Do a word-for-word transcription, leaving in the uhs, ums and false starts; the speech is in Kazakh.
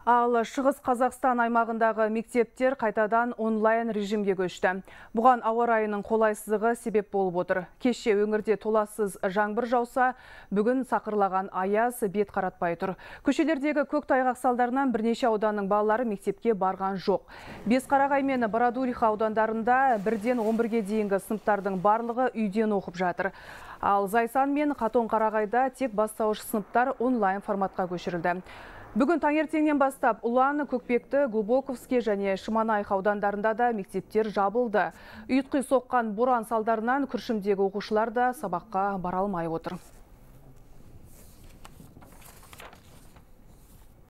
Ал Шығыс Қазақстан аймағындағы мектептер қайтадан онлайн режимге көшті. Бұған ауа райының қолайсыздығы себеп болып отыр. Кеше өңірде толассыз жаңбыр жауса, бүгін сақырлаған аяз бет қаратпай тұр. Көшелердегі көктайғақ салдарынан бірнеше ауданның балалары мектепке барған жоқ. Бесқарағай мен Бородулиха аудандарында бірден он бірге дейінгі сыныптардың барлығы үйден оқып жатыр. Ал Зайсан мен Қатон-Қарағайда тек бастауыш сыныптар онлайн форматқа көшірілді. Бүгін таңертеңнен бастап Ұлан, Көкпекті, Глубоковский және Шыманайх аудандарында да мектептер жабылды. Ұйытқи соққан боран салдарынан Күршімдегі оқушылар да сабаққа бара алмай отыр.